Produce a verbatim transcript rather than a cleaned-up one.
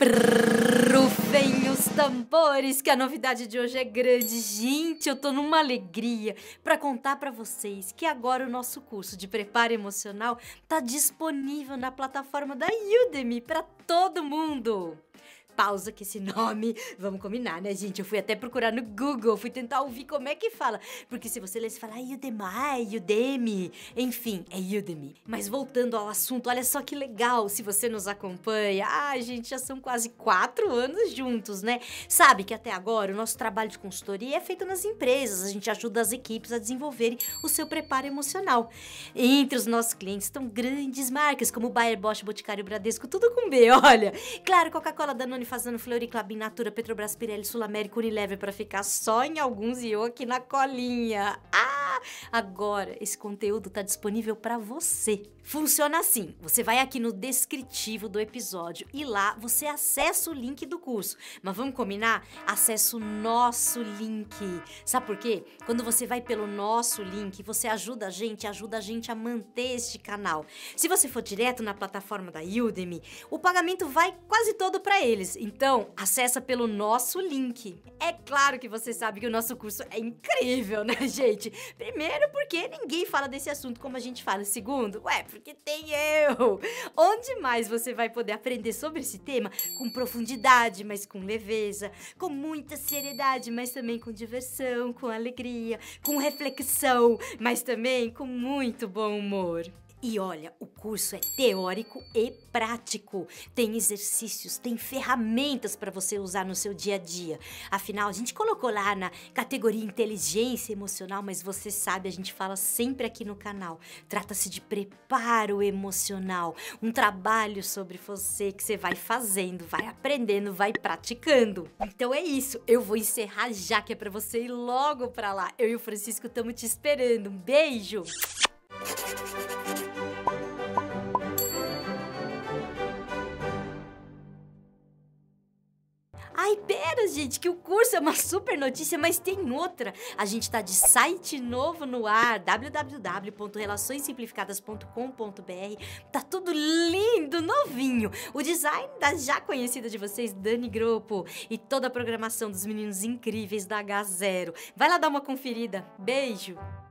Rufem os tambores, que a novidade de hoje é grande. Gente, eu tô numa alegria para contar para vocês que agora o nosso curso de preparo emocional tá disponível na plataforma da Udemy para todo mundo. Pausa que esse nome, vamos combinar, né, gente? Eu fui até procurar no Google, fui tentar ouvir como é que fala. Porque se você ler, você fala Udemy, Udemy, enfim, é Udemy. Mas voltando ao assunto, olha só que legal, se você nos acompanha. Ai, gente, já são quase quatro anos juntos, né? Sabe que até agora o nosso trabalho de consultoria é feito nas empresas. A gente ajuda as equipes a desenvolverem o seu preparo emocional. Entre os nossos clientes estão grandes marcas, como Bayer, Bosch, Boticário, Bradesco, tudo com B, olha. Claro, Coca-Cola, Danone, fazendo Fleury, Klabin, Natura, Petrobras, Pirelli, Sul América, Unilever, para ficar só em alguns e eu aqui na colinha. Ah, agora esse conteúdo tá disponível para você. Funciona assim, você vai aqui no descritivo do episódio e lá você acessa o link do curso. Mas vamos combinar? Acessa o nosso link. Sabe por quê? Quando você vai pelo nosso link, você ajuda a gente, ajuda a gente a manter este canal. Se você for direto na plataforma da Udemy, o pagamento vai quase todo para eles. Então, acessa pelo nosso link. É claro que você sabe que o nosso curso é incrível, né, gente? Primeiro, porque ninguém fala desse assunto como a gente fala. Segundo, ué, porque tem eu. Onde mais você vai poder aprender sobre esse tema com profundidade, mas com leveza, com muita seriedade, mas também com diversão, com alegria, com reflexão, mas também com muito bom humor. E olha, o curso é teórico e prático. Tem exercícios, tem ferramentas para você usar no seu dia a dia. Afinal, a gente colocou lá na categoria inteligência emocional, mas você sabe, a gente fala sempre aqui no canal. Trata-se de preparo emocional, um trabalho sobre você que você vai fazendo, vai aprendendo, vai praticando. Então é isso, eu vou encerrar já que é para você ir logo para lá. Eu e o Francisco estamos te esperando. Um beijo! Ai, pera, gente, que o curso é uma super notícia, mas tem outra. A gente tá de site novo no ar, w w w ponto relações simplificadas ponto com ponto b r. Tá tudo lindo, novinho. O design da já conhecida de vocês, Dani Groppo, e toda a programação dos meninos incríveis da H Zero. Vai lá dar uma conferida. Beijo!